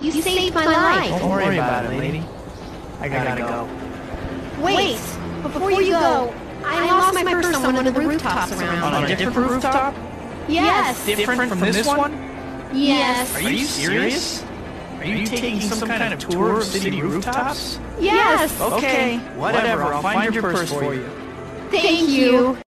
You saved my life. Don't worry about it, lady. I gotta go. Wait! Before you go, I lost my purse on one of the rooftops around On a here. different rooftop? Yes! Different from this one? Yes! Are you serious? Are you taking some kind of tour of city rooftops? Yes! Okay, whatever. I'll find your purse for you. Thank you!